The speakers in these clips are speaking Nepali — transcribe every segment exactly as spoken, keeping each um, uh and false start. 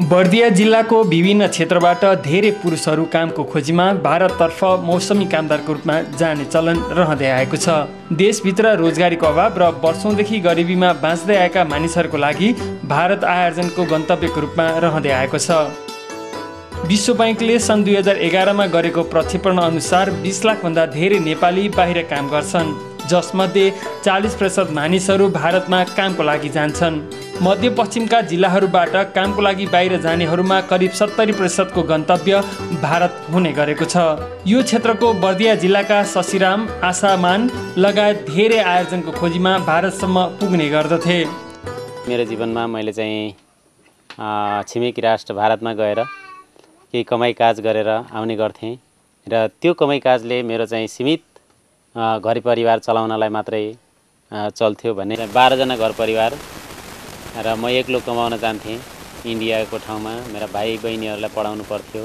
बर्दिया जिल्लाको विभिन्न क्षेत्रबाट धेरै पुरुषहरू कामको खोजीमा भारततर्फ मौसमी कामदारको रूपमा जाने चलन रहँदै आएको छ। देशभित्र रोजगारीको अभाव र वर्षौंदेखि गरिबीमा बाँच्दै आएका मानिसहरूको लागि भारत आयोजनको गन्तव्यको रूपमा रहँदै आएको छ। विश्व बैंकले सन् दुई हजार एघारमा गरेको प्रक्षेपण अनुसार बीस लाखभन्दा धेरै नेपाली बाहिर काम गर्छन्, जसमध्ये चालीस प्रतिशत मानिसहरू भारतमा कामको लागि जान्छन्। मध्यपश्चिमका जिल्लाहरूबाट कामको लागि बाहिर जानेहरूमा करिब सत्तरी प्रतिशतको गन्तव्य भारत हुने गरेको छ। यो क्षेत्रको बर्दिया जिल्लाका शशिराम, आशामान लगायत धेरै आयोजनको खोजीमा भारतसम्म पुग्ने गर्दथे। मेरो जीवनमा मैले चाहिँ छिमेकी राष्ट्र भारतमा गएर केही कमाई काज गरेर आउने गर्थेँ र त्यो कमाई काजले मेरो चाहिँ सीमित घर परिवार चलाउनलाई मात्रै चल्थ्यो भन्ने बाह्रजना घर परिवार र म एक्लो कमाउन जान्थेँ इन्डियाको ठाउँमा। मेरा भाइ बहिनीहरूलाई पढाउनु पर्थ्यो,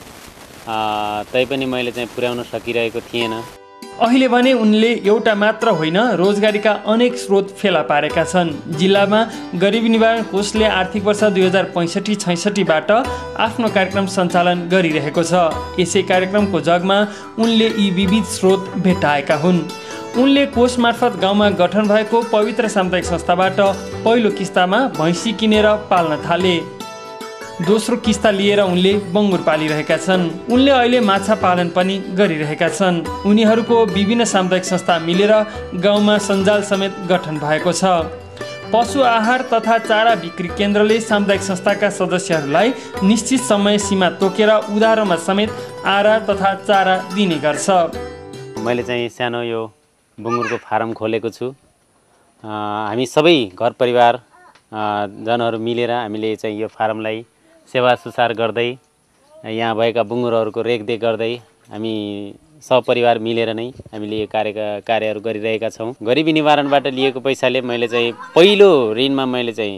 तैपनि मैले चाहिँ पुर्याउन सकिरहेको थिएन। अहिले भने उनले एउटा मात्र होइन, रोजगारीका अनेक स्रोत फेला पारेका छन्। जिल्लामा गरिबी निवारण कोषले आर्थिक वर्ष दुई हजार पैँसठी छैसठीबाट आफ्नो कार्यक्रम सञ्चालन गरिरहेको छ। यसै कार्यक्रमको जगमा उनले यी विविध स्रोत भेट्टाएका हुन्। उनले कोष मार्फत गाउँमा गठन भएको पवित्र सामुदायिक संस्थाबाट पहिलो किस्तामा भैँसी किनेर पाल्न थाले। दोस्रो किस्ता लिएर उनले बङ्गुर पालिरहेका छन्। उनले अहिले माछा पालन पनि गरिरहेका छन्। उनीहरूको विभिन्न सामुदायिक संस्था मिलेर गाउँमा सञ्जाल समेत गठन भएको छ। पशु आहार तथा चारा बिक्री केन्द्रले सामुदायिक संस्थाका सदस्यहरूलाई निश्चित समय सीमा तोकेर उधारोमा समेत आहार तथा चारा दिने गर्छ। मैले चाहिँ सानो यो बुङ्गुरको फारम खोलेको छु। हामी सबै घर परिवार जनहरू मिलेर हामीले चाहिँ यो फारमलाई सेवा सुसार गर्दै यहाँ भएका बुङ्गुरहरूको रेखदेख गर्दै हामी सपरिवार मिलेर नै हामीले यो कार्य कार्यहरू गरिरहेका छौँ। गरिबी निवारणबाट लिएको पैसाले मैले चाहिँ पहिलो ऋणमा मैले चाहिँ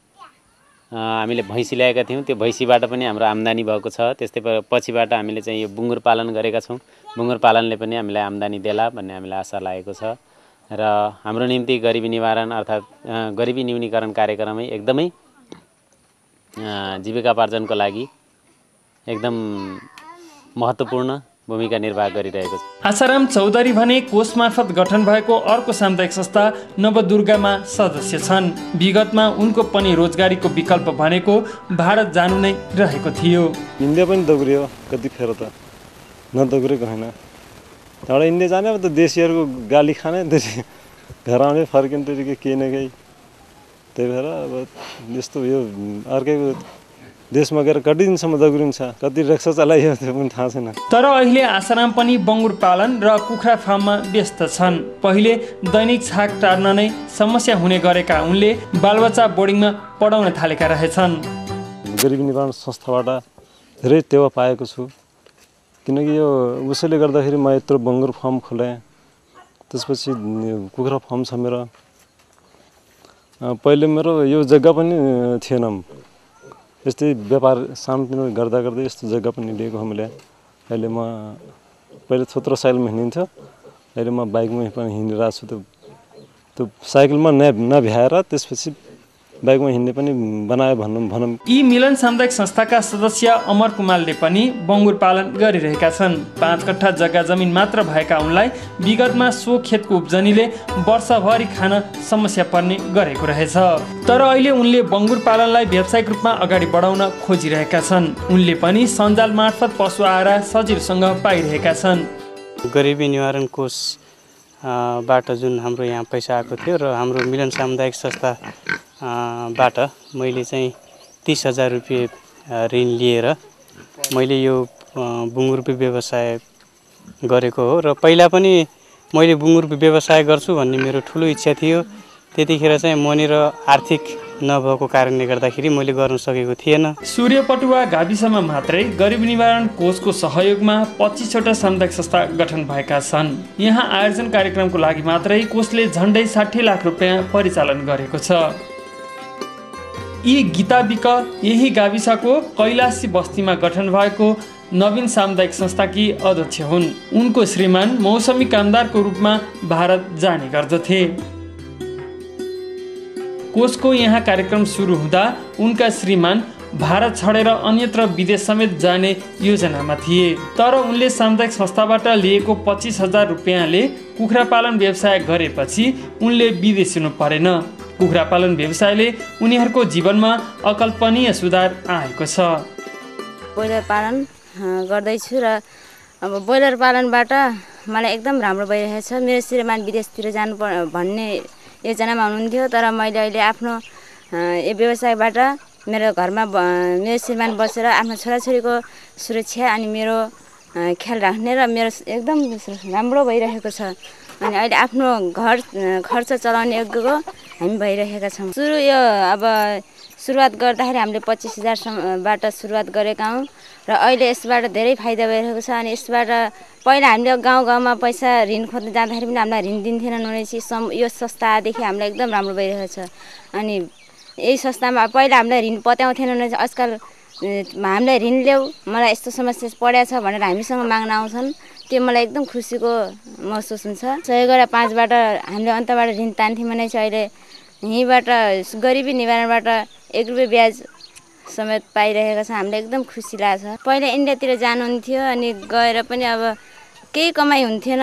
हामीले भैँसी ल्याएका थियौँ। त्यो भैँसीबाट पनि हाम्रो आम्दानी भएको छ। त्यस्तै पछिबाट हामीले चाहिँ यो बुङ्गुर पालन गरेका छौँ। बुङ्गुर पालनले पनि हामीलाई आम्दानी देला भन्ने हामीलाई आशा लागेको छ र हाम्रो निम्ति गरिबी निवारण अर्थात् गरिबी न्यूनीकरण कार्यक्रमै एकदमै जीविकापार्जनको लागि एकदम महत्त्वपूर्ण भूमिका निर्वाह गरिरहेको छ। आशाराम चौधरी भने कोष मार्फत गठन भएको अर्को सामुदायिक संस्था नवदुर्गामा सदस्य छन्। विगतमा उनको पनि रोजगारीको विकल्प भनेको भारत जानु नै रहेको थियो। इन्डिया पनि दौग्रियो कति फेर त नदौग्रेको होइन। त्यहाँबाट इन्डिया जाने अब त देशीहरूको गाली खाने, त्यसै घर आउने फर्किने तरिका केही न केही। त्यही भएर अब यस्तो यो अर्कैको देशमा गएर कति दिनसम्म दौग्रिन्छ, कति रिक्सा चलाइयो त्यो पनि थाहा छैन। तर अहिले आशाराम पनि बङ्गुर पालन र कुखुरा फार्ममा व्यस्त छन्। पहिले दैनिक छाक टार्न नै समस्या हुने गरेका उनले बालबच्चा बोर्डिङमा पढाउन थालेका रहेछन्। गरिबी निवारण संस्थाबाट धेरै टेवा पाएको छु, किनकि यो उसैले गर्दाखेरि म यत्रो बङ्गुर फार्म खोलेँ। त्यसपछि कुखुरा फार्म छ मेरो। पहिले मेरो यो जग्गा पनि थिएन, यस्तै व्यापार सानोतिनो गर्दा गर्दै यस्तो जग्गा पनि लिएको हो मैले। अहिले म पहिले थोत्रो साइकलमा हिँडिन्थ्यो, अहिले म बाइकमा पनि हिँडिरहेको छु। त्यो त्यो साइकलमा न नभ्याएर त्यसपछि बाइकमा हिँड्ने पनि बनायो भनौँ भनौँ यी मिलन सामुदायिक संस्थाका सदस्य अमर कुमारले पनि बङ्गुर पालन गरिरहेका छन्। पाँच कट्ठा जग्गा जमिन मात्र भएका उनलाई विगतमा सो खेतको उब्जनीले वर्षभरि खान समस्या पर्ने गरेको रहेछ। तर अहिले उनले बङ्गुर पालनलाई व्यावसायिक रूपमा अगाडि बढाउन खोजिरहेका छन्। उनले पनि सञ्जाल मार्फत पशु आहार सजिलोसँग पाइरहेका छन्। गरिबी निवारण कोष बाट जुन हाम्रो यहाँ पैसा आएको थियो र हाम्रो मिलन सामुदायिक संस्था बाट मैले चाहिँ तीस हजार रुपियाँ ऋण लिएर मैले यो बुङ्गुरको व्यवसाय गरेको हो। र पहिला पनि मैले बुङ्गुरको व्यवसाय गर्छु भन्ने मेरो ठुलो इच्छा थियो। त्यतिखेर चाहिँ मनिर आर्थिक नभएको कारणले गर्दाखेरि मैले गर्न सकेको थिएन। सूर्यपटुवा गाविसमा मात्रै गरिबी निवारण कोषको सहयोगमा पच्चिसवटा सामुदायिक संस्था गठन भएका छन्। यहाँ आयोजन कार्यक्रमको लागि मात्रै कोषले झन्डै साठी लाख रुपियाँ परिचालन गरेको छ। यी गीता विक यही गाविसको कैलाशी बस्तीमा गठन भएको नवीन सामुदायिक संस्थाकी अध्यक्ष हुन्। उनको श्रीमान मौसमी कामदारको रूपमा भारत जाने गर्दथे। कोषको यहाँ कार्यक्रम सुरु हुँदा उनका श्रीमान भारत छोडेर अन्यत्र विदेश समेत जाने योजनामा थिए। तर उनले सामुदायिक संस्थाबाट लिएको पच्चिस हजार रुपियाँले कुखुरा पालन व्यवसाय गरेपछि उनले विदेशिनु परेन। कुखुरा पालन व्यवसायले उनीहरूको जीवनमा अकल्पनीय सुधार आएको छ। ब्रोइलर पालन गर्दैछु र अब ब्रोइलर पालनबाट मलाई एकदम राम्रो भइरहेको छ। मेरो श्रीमान विदेशतिर जानु भन्ने योजनामा हुनुहुन्थ्यो, तर मैले अहिले आफ्नो यो व्यवसायबाट मेरो घरमा मेरो श्रीमान बसेर आफ्नो छोराछोरीको सुरक्षा अनि मेरो ख्याल राख्ने र मेरो एकदम राम्रो भइरहेको छ। अनि अहिले आफ्नो घर खर्च चलाउने योग्यको हामी भइरहेका छौँ। सुरु यो अब सुरुवात गर्दाखेरि हामीले पच्चिस हजारबाट सुरुवात गरेका हौँ र अहिले यसबाट धेरै फाइदा भइरहेको छ। अनि यसबाट पहिला हामीले गाउँ गाउँमा पैसा ऋण खोज्न जाँदाखेरि पनि हामीलाई ऋण दिन्थेनन् भनेपछि सम यो संस्था आएदेखि हामीलाई एकदम राम्रो भइरहेको छ। अनि यही संस्थामा पहिला हामीलाई ऋण पत्याउँथेन भने आजकल हामीलाई ऋण ल्याऊ मलाई यस्तो समस्या परेको छ भनेर हामीसँग माग्न आउँछन्। त्यो मलाई एकदम खुसीको महसुस हुन्छ। सहयोग गरेर पाँचबाट हामीले अन्तबाट ऋण तान्थ्यौँ भने चाहिँ अहिले यहीँबाट गरिबी निवारणबाट एक रुपियाँ ब्याज समेत पाइरहेको छ। हामीलाई एकदम खुसी लाग्छ। पहिला इन्डियातिर जानुहुन्थ्यो अनि गएर पनि अब केही कमाइ हुन्थेन।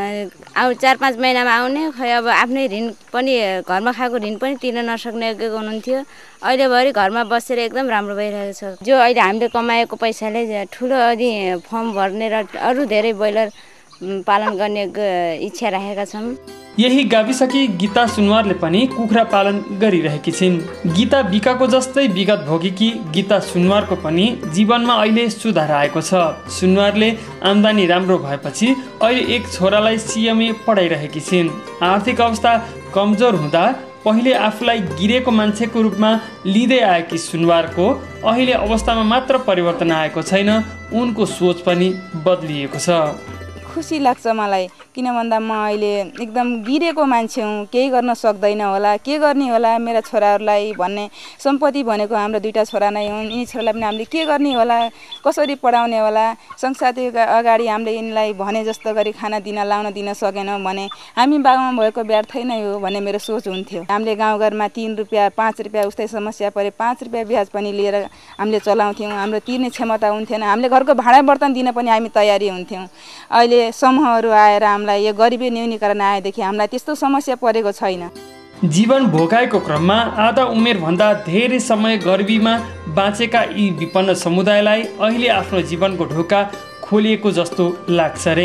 आउ चार पाँच महिनामा आउने खै अब आफ्नै ऋण पनि घरमा खाएको ऋण पनि तिर्न नसक्ने योग्यको हुनुहुन्थ्यो। अहिलेभरि घरमा बसेर एकदम राम्रो भइरहेको छ। जो अहिले हामीले कमाएको पैसाले ठुलो अनि फर्म भर्ने र अरू धेरै ब्रोइलर पालन गर्ने इच्छा राखेका छौँ। यही गाविसकी गीता सुनवारले पनि कुखुरा पालन गरिरहेकी छिन्। गीता बिकाको जस्तै विगत भोगेकी गीता सुनवारको पनि जीवनमा अहिले सुधार आएको छ। सुनवारले आम्दानी राम्रो भएपछि अहिले एक छोरालाई सिएमए पढाइरहेकी छिन्। आर्थिक अवस्था कमजोर हुँदा पहिले आफूलाई गिरेको मान्छेको रूपमा लिँदै आएकी सुनवारको अहिले अवस्थामा मात्र परिवर्तन आएको छैन, उनको सोच पनि बदलिएको छ। खुसी लाग्छ मलाई, किन भन्दा म अहिले एकदम गिरेको मान्छे हुँ। केही गर्न सक्दैन होला, के गर्ने होला मेरा छोराहरूलाई भन्ने सम्पत्ति भनेको हाम्रो दुईवटा छोरा नै हुन्। यी छोरालाई पनि हामीले के गर्ने होला, कसरी पढाउने होला, सँगसाथी अगाडि हामीले यिनलाई भने जस्तो गरी खाना दिन लाउन दिन सकेनौँ भने हामी बाबुमा भएको व्यर्थै नै हो भन्ने मेरो सोच हुन्थ्यो। हामीले गाउँघरमा तिन रुपियाँ पाँच रुपियाँ उस्तै समस्या परे पाँच रुपियाँ ब्याज पनि लिएर हामीले चलाउँथ्यौँ। हाम्रो तिर्ने क्षमता हुन्थेन। हामीले घरको भाडा बर्तन दिन पनि हामी तयारी हुन्थ्यौँ। अहिले समूहहरू आएर हामीलाई यो गरिबी न्यूनीकरण आएदेखि हामीलाई त्यस्तो समस्या परेको छैन। जीवन भोगाएको क्रममा आधा उमेरभन्दा धेरै समय गरिबीमा बाँचेका यी विपन्न समुदायलाई अहिले आफ्नो जीवनको ढोका खोलिएको जस्तो लाग्छ रे।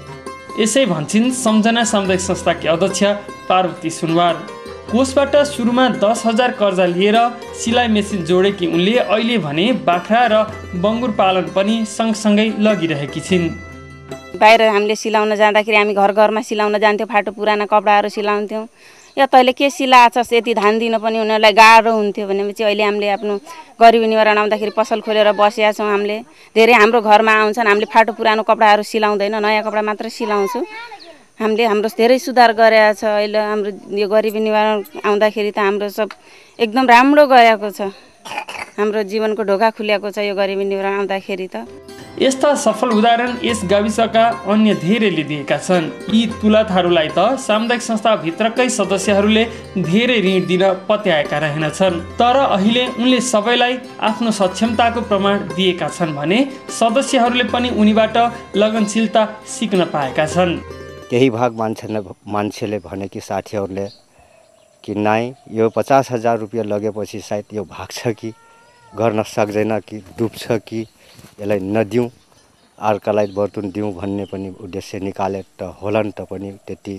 यसै भन्छन् सम्झना सामुदायिक संस्थाकी अध्यक्ष पार्वती सुनवार। कोषबाट सुरुमा दस हजार कर्जा लिएर सिलाइ मेसिन जोडेकी उनले अहिले भने बाख्रा र बङ्गुर पालन पनि सँगसँगै लगिरहेकी छिन्। बाहिर हामीले सिलाउन जाँदाखेरि हामी घर घरमा सिलाउन जान्थ्यौँ, फाटो पुराना कपडाहरू सिलाउँथ्यौँ। या तैँले के सिलाएछस् यति धान दिन पनि उनीहरूलाई गाह्रो हुन्थ्यो भनेपछि अहिले हामीले आफ्नो गरिबी निवारण आउँदाखेरि पसल खोलेर बसेका छौँ। हामीले धेरै हाम्रो घरमा आउँछन्, हामीले फाटो पुरानो कपडाहरू सिलाउँदैन, नयाँ कपडा मात्र सिलाउँछौँ। हामीले हाम्रो धेरै सुधार गरेका छ। अहिले हाम्रो यो गरिबी निवारण आउँदाखेरि त हाम्रो सब एकदम राम्रो गएको छ। हाम्रो जीवनको ढोका खुलेको छ यो गरिबी निवारण आउँदाखेरि त। यस्ता सफल उदाहरण यस गाविसका अन्य धेरैले दिएका छन्। यी तुलाथारूलाई त सामुदायिक संस्थाभित्रकै सदस्यहरूले धेरै ऋण दिन पत्याएका रहेनछन्। तर अहिले उनले सबैलाई आफ्नो सक्षमताको प्रमाण दिएका छन् भने सदस्यहरूले पनि उनीबाट लगनशीलता सिक्न पाएका छन्। केही भाग मान्छेले मान्छेले भने कि साथीहरूले कि नाइ यो पचास हजार रुपियाँ लगेपछि सायद यो भाग्छ कि गर्न सक्दैन कि डुब्छ कि यसलाई नदिउँ अर्कालाई बर्तुन दिउँ भन्ने पनि उद्देश्य निकाले त होला नि त पनि त्यति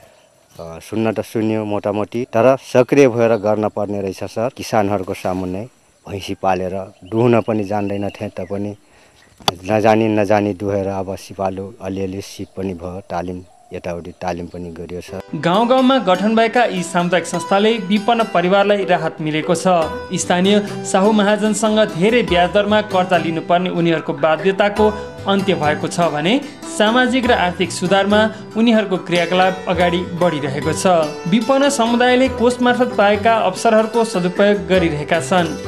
सुन्न त सुन्यो मोटामोटी। तर सक्रिय भएर गर्न पर्ने रहेछ सर। किसानहरूको सामुन्ने भैँसी पालेर दुहुन पनि जान्दैनथे त पनि नजानी नजानी दुहेर अब सिपालु अलिअलि सिप पनि भयो, तालिम यताउति तालिम पनि गरियो छ। गाउँ गाउँमा गठन भएका यी सामुदायिक संस्थाले विपन्न परिवारलाई राहत मिलेको छ। स्थानीय साहु महाजनसँग धेरै ब्याज दरमा कर्जा लिनुपर्ने उनीहरूको बाध्यताको अन्त्य भएको छ भने सामाजिक र आर्थिक सुधारमा उनीहरूको क्रियाकलाप अगाडि बढिरहेको छ। विपन्न समुदायले कोष मार्फत पाएका अवसरहरूको सदुपयोग गरिरहेका छन्।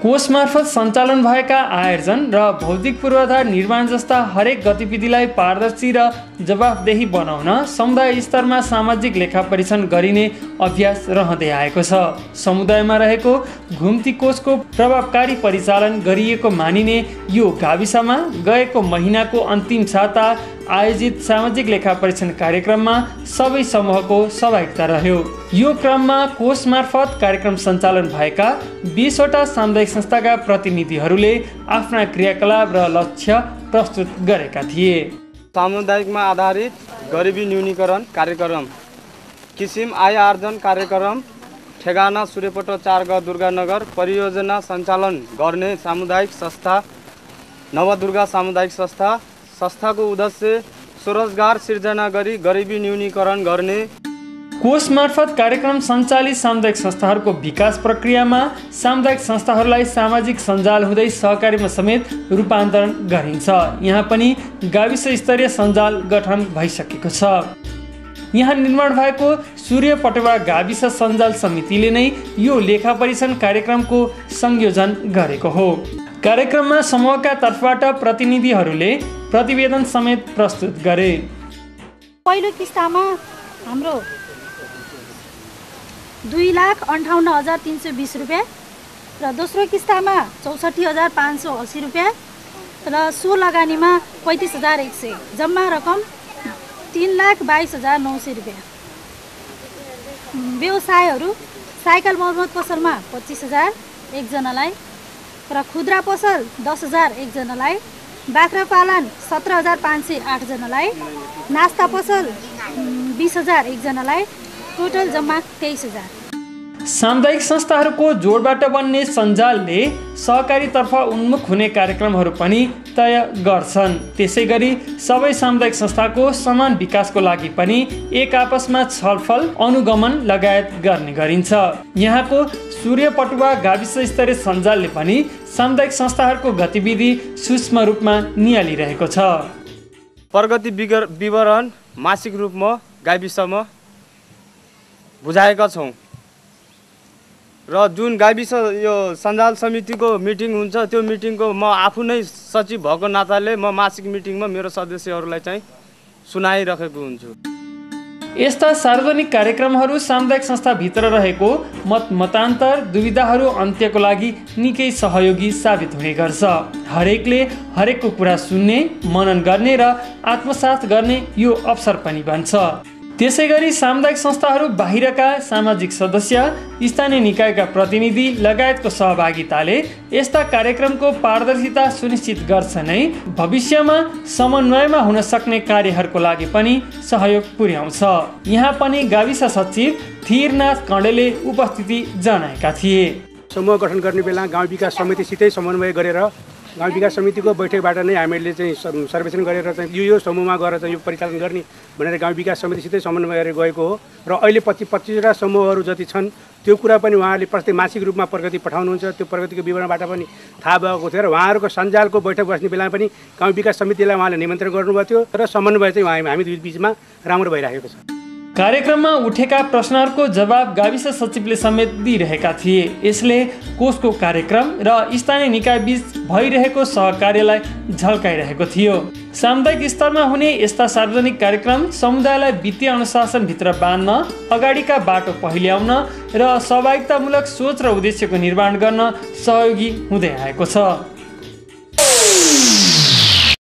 कोष मार्फत सञ्चालन भएका आयोजन र भौतिक पूर्वाधार निर्माण जस्ता हरेक गतिविधिलाई पारदर्शी र जवाफदेही बनाउन समुदाय स्तरमा सामाजिक लेखा परीक्षण गरिने अभ्यास रहँदै आएको छ। समुदायमा रहेको घुम्ती कोषको प्रभावकारी परिचालन गरिएको मानिने यो गाविसमा गएको महिनाको अन्तिम साता आयोजित सामाजिक लेखा परीक्षण कार्यक्रममा सबै समूहको सहभागिता रह्यो। यो क्रममा कोष मार्फत कार्यक्रम सञ्चालन भएका बीसवटा सामुदायिक संस्थाका प्रतिनिधिहरूले आफ्ना क्रियाकलाप र लक्ष्य प्रस्तुत गरेका थिए। सामुदायिकमा आधारित गरिबी न्यूनीकरण कार्यक्रम, किसिम आय आर्जन कार्यक्रम, ठेगाना सूर्यपट्ट चार ग दुर्गानगर परियोजना सञ्चालन गर्ने सामुदायिक संस्था नवदुर्गा सामुदायिक संस्था। संस्थाको उद्देश्य स्वरोजगार सिर्जना गरी गरिबी न्यूनीकरण गर्ने। कोष मार्फत कार्यक्रम सञ्चालित सामुदायिक संस्थाहरूको विकास प्रक्रियामा सामुदायिक संस्थाहरूलाई सामाजिक सञ्जाल हुँदै सहकारीमा समेत रूपान्तरण गरिन्छ। यहाँ पनि गाविस स्तरीय सञ्जाल गठन भइसकेको छ। यहाँ निर्माण भएको सूर्य पटेवा गाविस सञ्जाल समितिले नै यो लेखा परीक्षण कार्यक्रमको संयोजन गरेको हो। कार्यक्रममा समूहका तर्फबाट प्रतिनिधिहरूले प्रतिवेदन समेत प्रस्तुत गरे। पहिलो किस्तामा हाम्रो दुई लाख अन्ठाउन्न हजार तिन सय बिस रुपियाँ र दोस्रो किस्तामा चौसठी हजार पाँच सौ अस्सी रुपियाँ र सो लगानीमा पैँतिस हजार एक सय, जम्मा रकम तीन लाख बाइस हजार नौ सय रुपियाँ। व्यवसायहरू साइकल मर्मत पसलमा पच्चिस हजार एकजनालाई र खुद्रा पसल दस हजार एकजनालाई, बाख्रा पालन सत्र हजार पाँच सय आठजनालाई, नास्ता पसल बिस हजार एकजनालाई, टोटल जम्मा तेइस हजार। सामुदायिक संस्थाहरूको जोडबाट बन्ने सञ्जालले सहकारीतर्फ उन्मुख हुने कार्यक्रमहरू पनि तय गर्छन्। त्यसै गरी सबै सामुदायिक संस्थाको समान विकासको लागि पनि एक आपसमा छलफल अनुगमन लगायत गर्ने गरिन्छ। यहाँको सूर्य पटुवा गाविस स्तरीय सञ्जालले पनि सामुदायिक संस्थाहरूको गतिविधि सूक्ष्म रूपमा नियालिरहेको छ। प्रगति विवरण मासिक रूपमा गाविसमा बुझाएका छौँ र जुन गाविस यो सञ्जाल समितिको मिटिङ हुन्छ त्यो मिटिङको म आफू नै सचिव भएको नाताले म मासिक मिटिङमा मेरो सदस्यहरूलाई चाहिँ सुनाइरहेको हुन्छु। यस्ता सार्वजनिक कार्यक्रमहरू सामुदायिक संस्थाभित्र रहेको मत मतान्तर दुविधाहरू अन्त्यको लागि निकै सहयोगी साबित हुने गर्छ। हरेकले हरेकको कुरा सुन्ने, मनन गर्ने र आत्मसात गर्ने यो अवसर पनि बन्छ। त्यसै गरी सामुदायिक संस्थाहरू बाहिरका सामाजिक सदस्य, स्थानीय निकायका प्रतिनिधि लगायतको सहभागिताले यस्ता कार्यक्रमको पारदर्शिता सुनिश्चित गर्छ नै भविष्यमा समन्वयमा हुन सक्ने कार्यहरूको लागि पनि सहयोग पुर्याउँछ। यहाँ पनि गाविस सचिव धीरनाथ कण्डेले उपस्थिति जनाएका थिए। समूह गठन गर्ने बेला गाउँ विकास समितिसितै समन्वय गरेर गाउँ विकास समितिको बैठकबाट नै हामीले चाहिँ सर्वेक्षण गरेर चाहिँ यो यो समूहमा गएर चाहिँ यो परिचालन गर्ने भनेर गाउँ विकास समितिसितै समन्वय गरेर गएको हो र अहिले पच्चिस पच्चिसवटा समूहहरू जति छन् त्यो कुरा पनि उहाँहरूले प्रत्येक मासिक रूपमा प्रगति पठाउनुहुन्छ। त्यो प्रगतिको विवरणबाट पनि थाहा भएको थियो र उहाँहरूको सञ्जालको बैठक बस्ने बेला पनि गाउँ विकास समितिलाई उहाँले निमन्त्रण गर्नुभएको थियो र समन्वय चाहिँ उहाँ हामी दुई बिचमा राम्रो भइरहेको छ। कार्यक्रममा उठेका प्रश्नहरूको जवाब गाविस सचिवले समेत दिइरहेका थिए। यसले कोषको कार्यक्रम र स्थानीय निकाय बीच भइरहेको सहकार्यलाई झल्काइरहेको थियो। सामुदायिक स्तरमा हुने यस्ता सार्वजनिक कार्यक्रम समुदायलाई वित्तीय अनुशासनभित्र बाँध्न, अगाडिका बाटो पहिल्याउन र सहभागितामूलक सोच र उद्देश्यको निर्माण गर्न सहयोगी हुँदै आएको छ।